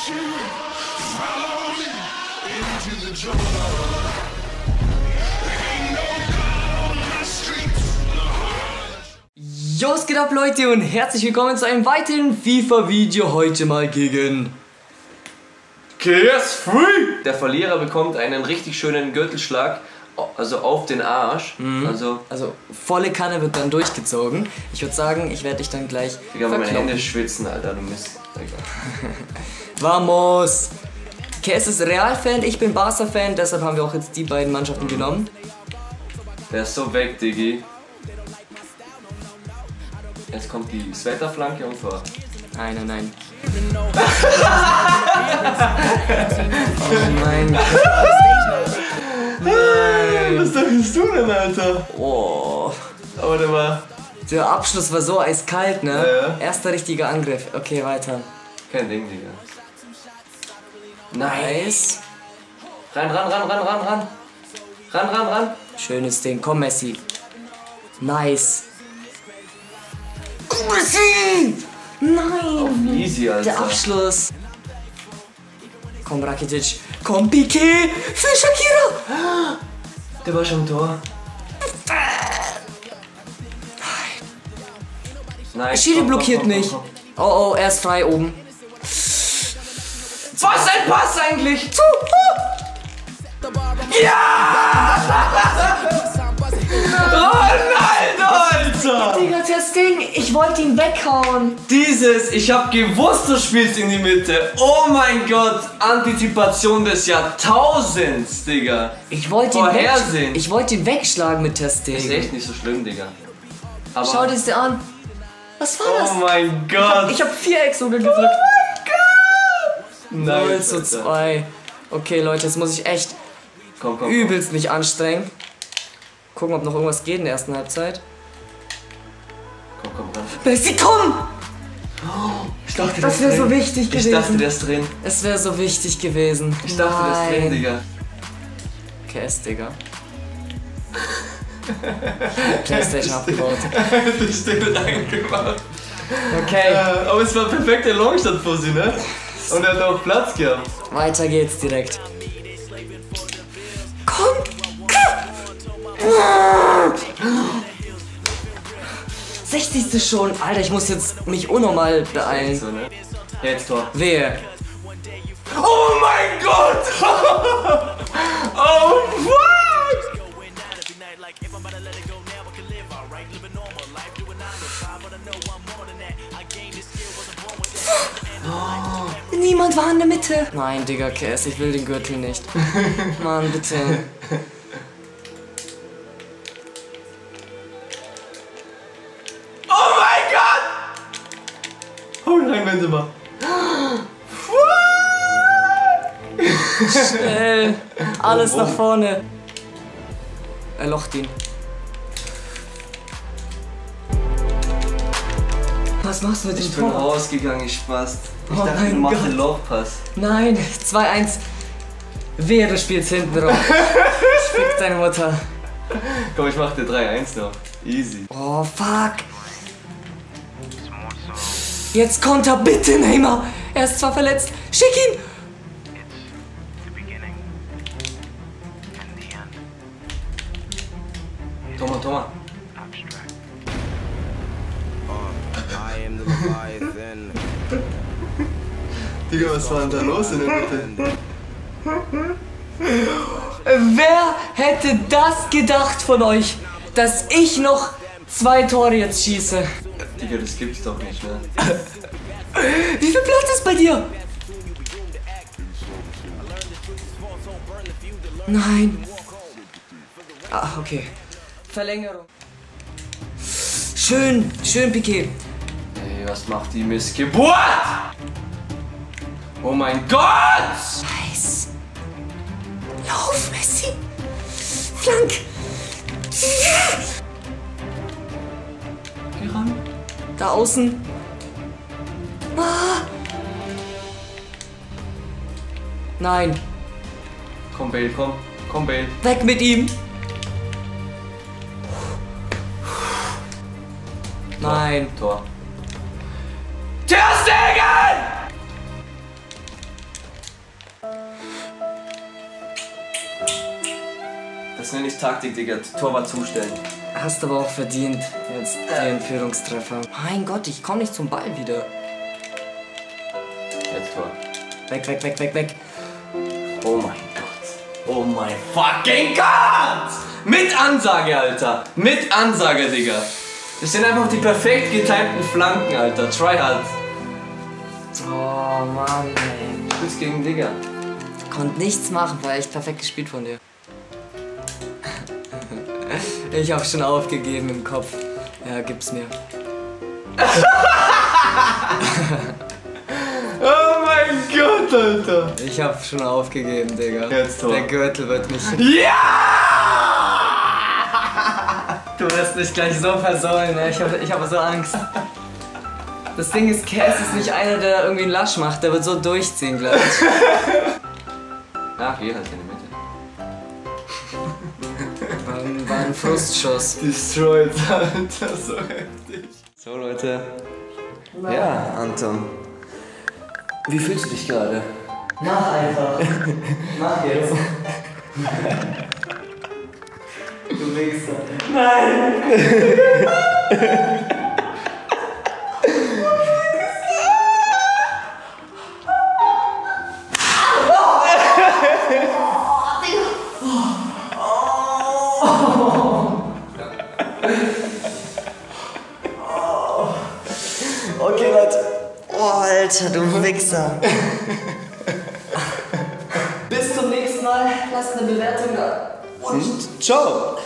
Jo, was geht ab, Leute, und herzlich willkommen zu einem weiteren FIFA-Video. Heute mal gegen KS3. Der Verlierer bekommt einen richtig schönen Gürtelschlag, also auf den Arsch. Also volle Kanne wird dann durchgezogen. Ich würde sagen, ich werde dich dann gleich Digga, meine Hände schwitzen, Alter, du Mist. Vamos! KS ist Real-Fan, ich bin Barca-Fan, deshalb haben wir auch jetzt die beiden Mannschaften genommen. Der ist so weg, Diggi. Jetzt kommt die Sweater-Flanke und vor. Nein, nein, nein. Oh mein Gott. Nein. Was dachtest du denn, Alter? Oh. Aber der war... Der Abschluss war so eiskalt, ne? Ja. Erster richtiger Angriff. Okay, weiter. Kein Ding, Digga. Nice. Ran. Ran. Schönes Ding. Komm, Messi. Nice. Messi! Nein! Easy, Alter. Der Abschluss. Komm, Rakitic. Komm, Piqué! Für Shakira! Der war schon im Tor. Nein. Schiri blockiert mich. Komm. Oh, er ist frei oben. Was ein Pass eigentlich? Ronaldo, Alter! Digga, das Ding, ich wollte ihn weghauen. Ich hab gewusst, du spielst in die Mitte. Oh mein Gott, Antizipation des Jahrtausends, Digga. Ich wollte ihn wegschlagen mit Testing. Ist echt nicht so schlimm, Digga. Aber Schau dir das dir an. Was war das? oh mein Gott. Ich hab Viereck sogar gedrückt. Oh mein Gott. 0 zu 2. Okay, Leute, jetzt muss ich echt Komm. übelst mich anstrengen. Gucken, ob noch irgendwas geht in der ersten Halbzeit. Komm. Messi, komm! Ich dachte, Das wäre so wichtig gewesen. Ich dachte, der ist drin. Es wäre so wichtig gewesen. Ich dachte, der ist drin, Digga. KS, Digga. Playstation abgebaut. Das Stück reingemacht. Okay, Aber es war perfekte Longshot für sie, ne? Und er hat auch Platz gehabt. weiter geht's direkt. Komm! 60. schon. Alter, ich muss jetzt mich unnormal beeilen. So, ne? Jetzt Tor. Wehe. Oh mein Gott! Oh fuck! Niemand war in der Mitte. Nein, Digga, KS, ich will den Gürtel nicht. Mann, bitte. Oh mein Gott! Hau rein, Benzema. Schnell. Alles nach vorne. Er locht ihn. Was machst du mit dem Ich bin Tor? rausgegangen, ich Spaß. Ich Oh dachte, mein du machst Gott. den Lochpass. Nein, 2-1. Wehe, du spielst hinten drauf. Fick deine Mutter. Komm, ich mach dir 3-1 noch. Easy. Oh, fuck. Jetzt Konter, bitte, Neymar. Er ist zwar verletzt. Schick ihn. Thomas. Digga, was war denn da los in der Mitte? Wer hätte das gedacht von euch, dass ich noch 2 Tore jetzt schieße? Digga, das gibt's doch nicht, ne? Wie viel Platz ist bei dir? Nein. Ah, okay. Verlängerung. Schön, Piqué. Ey, was macht die Missgeburt? Oh mein Gott! Nice. Lauf, Messi. Flank. Geh ran. Da außen. Ah. Nein. Komm, Bale, komm. Komm, Bale. Weg mit ihm. Nein. Tor. Ter Stegen! Das nenne ich Taktik, Digga. Torwart zustellen. Hast aber auch verdient, jetzt den Führungstreffer. Mein Gott, ich komme nicht zum Ball wieder. Jetzt Tor. Weg, weg, weg, weg, weg. Oh mein Gott. Oh mein fucking Gott! Mit Ansage, Alter. Mit Ansage, Digga. Das sind einfach die perfekt getimten Flanken, Alter. Try hard. Oh Mann, ey. Du spielst gegen Digga. Konnte nichts machen, war echt perfekt gespielt von dir. Ich hab schon aufgegeben im Kopf. Ja, gib's mir. Oh mein Gott, Alter. Ich hab schon aufgegeben, Digga. Jetzt Tor. Der Gürtel wird mich... Ja! Du wirst mich gleich so versäumen, ne? Ich hab so Angst. Das Ding ist, Cass ist nicht einer, der irgendwie einen Lasch macht. Der wird so durchziehen gleich. Ach, hier halt in der Mitte. War ein Frustschuss. Destroyed, Alter. So heftig. So, Leute. Ja, Anton. Wie fühlst du dich gerade? Mach einfach. Mach jetzt. Du Wichser. Nein! Okay, Leute. Oh, Alter, du Wichser. Bis zum nächsten Mal. Lasst eine Bewertung da. Und ciao.